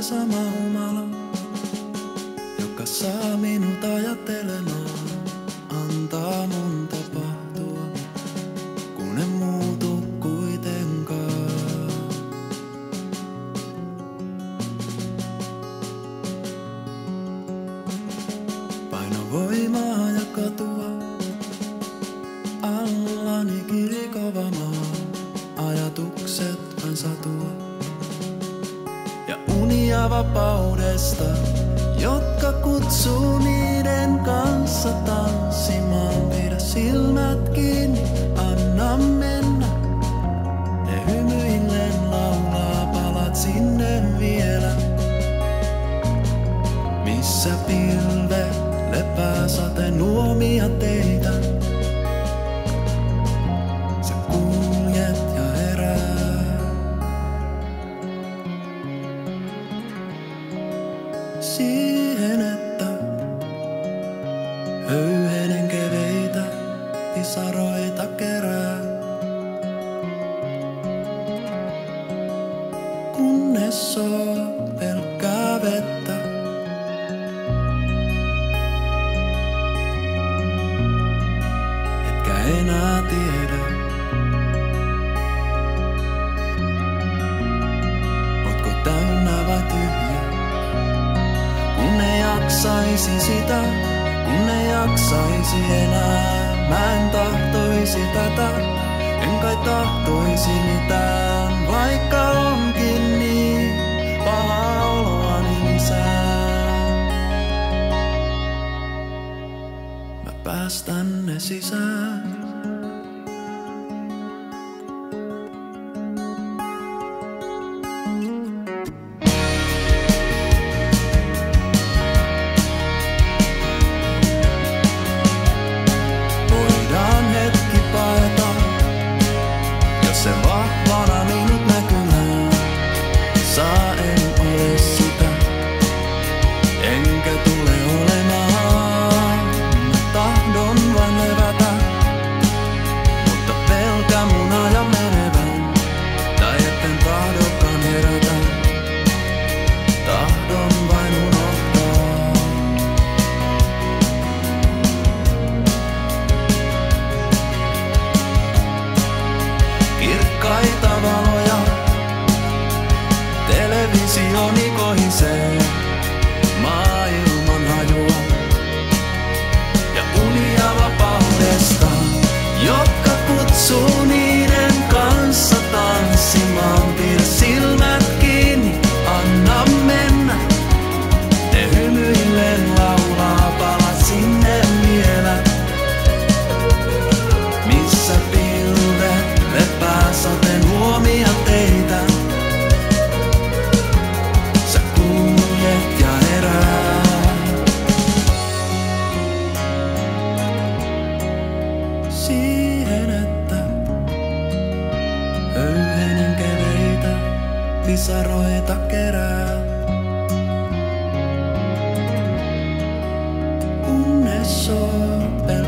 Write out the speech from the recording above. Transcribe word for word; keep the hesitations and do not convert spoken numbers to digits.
sama humala, joka saa minut ajattelemaan. Antaa mun tapahtua, kun en muutu kuitenkaan. Paino voimaa ja katua, allani kirikova maa. Ajatukset vain satua ja unia vapaudesta, jotka kutsuu niiden kanssa tanssimaan. Pidä silmät kiinni, anna mennä. Ne hymyillen laulaa, palat sinne vielä, missä pilve lepää sate nuomia teitä. Sä kuljet ja herää siihen, että höyhenen keveitä pisaroita kerää, kunnes soo pelkkää vettä. Etkä enää tiedä, ootko täynnä vai tyhjä. Kun ei jaksaisi sitä, kun ei jaksaisi enää. Mä en tahtoisi tätä, en kai tahtoisi mitään, vaikka onkin niin paha oloani lisää. Mä päästän ne sisään. Se vahvana minut näkymään, saa en ole sitä, enkä tule olemaan. Mä tahdon vain levätä, mutta pelkä mun ajan menevän, tai etten tahdokaan herätä. Tahdon vain unohtaa. Kirkkaita valoja, televisioni kohisee, maailman hajua ja unia vapaudesta, jotka kutsuu niiden kanssa tanssimaan. Pidä silmät kiinni, anna mennä. Ne hymyillen laulaa, pala sinne vielä, missä pilvet lepää sateen huomia teitä. Sä kuljet ja herää siihen, että höyhenen keveitä pisaroita kerää, kunnes soo pelkkää